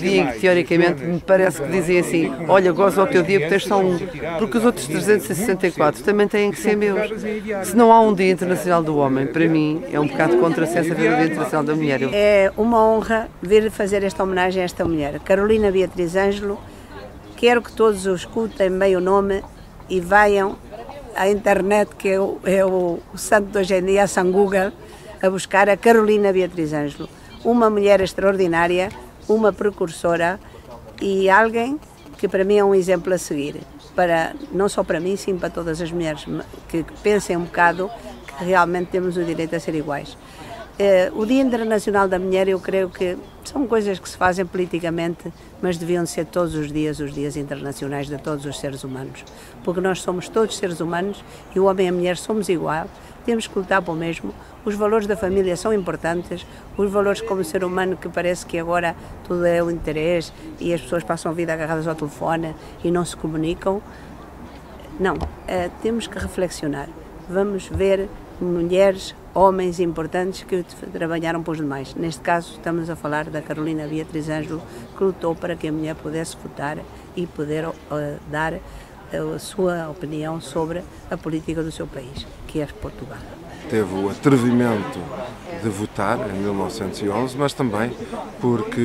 dia em que, teoricamente, me parece que dizem assim: olha, goza o teu dia porque tens só um. Porque os outros 364 também têm que ser meus. Se não há um Dia Internacional do Homem, para mim, é um bocado contrassenso haver o Dia Internacional da Mulher. É uma honra vir fazer esta homenagem a esta mulher, Carolina Beatriz Ângelo. Quero que todos o escutem bem o nome e vayam à internet, que é o santo de hoje em dia, a San Google, a buscar a Carolina Beatriz Ângelo. Uma mulher extraordinária, uma precursora e alguém que para mim é um exemplo a seguir. Não só para mim, sim para todas as mulheres que pensem um bocado que realmente temos o direito a ser iguais. O Dia Internacional da Mulher, eu creio que são coisas que se fazem politicamente, mas deviam ser todos os dias internacionais de todos os seres humanos, porque nós somos todos seres humanos e o homem e a mulher somos igual, temos que lutar pelo mesmo. Os valores da família são importantes, os valores como ser humano, que parece que agora tudo é o interesse e as pessoas passam a vida agarradas ao telefone e não se comunicam. Não, temos que reflexionar. Vamos ver mulheres, homens importantes que trabalharam para os demais. Neste caso estamos a falar da Carolina Beatriz Ângelo, que lutou para que a mulher pudesse votar e poder dar a sua opinião sobre a política do seu país, que é Portugal. Teve o atrevimento de votar em 1911, mas também porque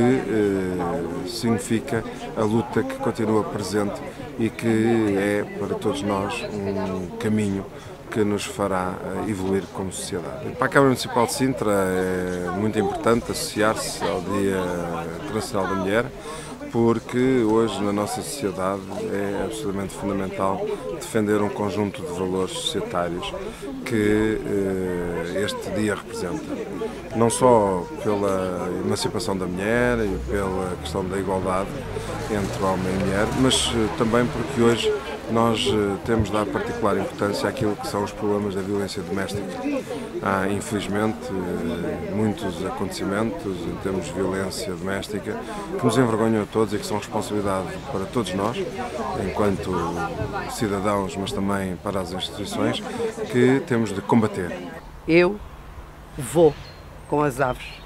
significa a luta que continua presente e que é para todos nós um caminho que nos fará evoluir como sociedade. Para a Câmara Municipal de Sintra é muito importante associar-se ao Dia Internacional da Mulher, porque hoje na nossa sociedade é absolutamente fundamental defender um conjunto de valores societários que este dia representa. Não só pela emancipação da mulher e pela questão da igualdade entre homem e mulher, mas também porque hoje nós temos de dar particular importância àquilo que são os problemas da violência doméstica. Há, infelizmente, muitos acontecimentos em termos de violência doméstica que nos envergonham a todos e que são responsabilidade para todos nós, enquanto cidadãos, mas também para as instituições, que temos de combater. Eu vou com as aves.